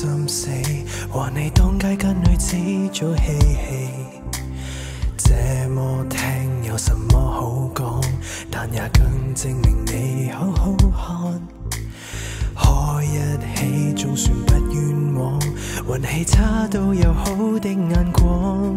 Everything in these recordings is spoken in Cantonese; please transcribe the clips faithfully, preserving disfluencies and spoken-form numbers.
心死，和你當街跟女子做嬉戲。這麼聽有什麼好講？但也更證明你好好看。開一起總算不冤枉，運氣差到有好的眼光。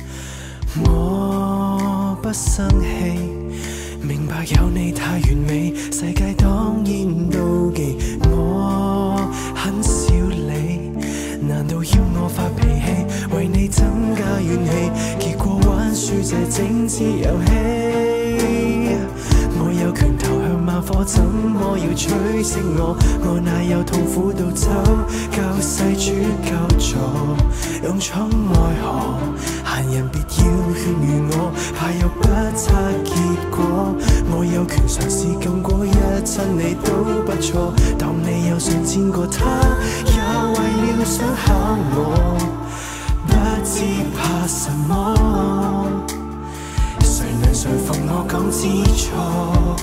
我不生氣，明白有你太完美，世界當然妒忌。我很小理，難道要我發脾氣，為你增加怨氣，結果玩輸這整支遊戲。我有拳頭向猛火，怎麼要取勝我？我哪有痛苦到走，救世主救助，勇闖愛河，閒人別要勸喻我，怕有不差結果。我有權嘗試禁果一親你都不錯，當你有想見過他，也為了想考我，不知怕什麼，誰能說服我講知錯？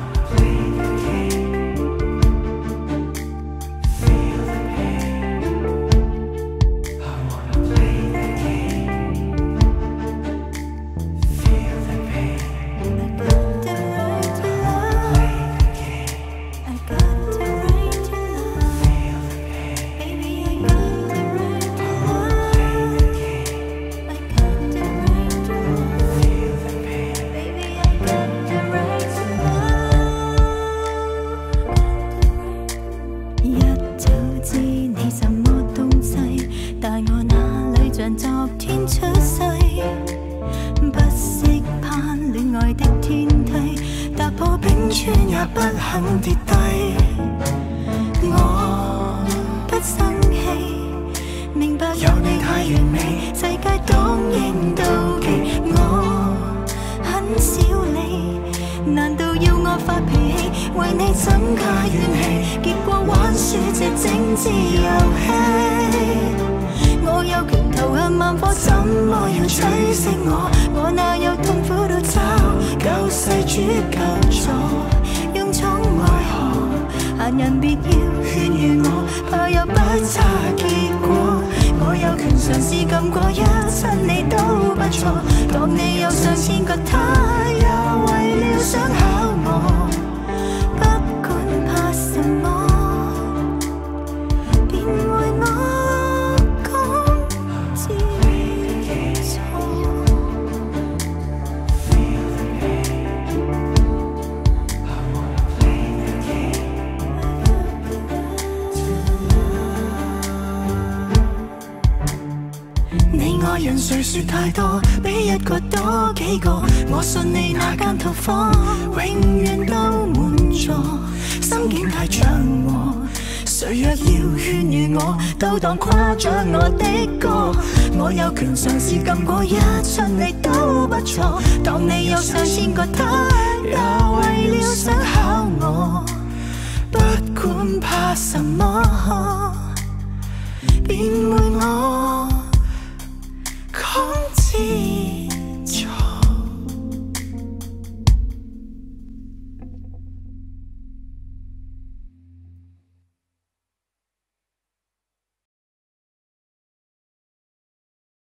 誰說太多，比一個多幾個，我信你那間套房永遠都滿座。心境太祥和，誰若要勸喻我，都當誇獎我的歌。我有權嘗試禁果一親你都不錯，當你有上千個他，也為了想考我，不管怕什麼，便會我講知。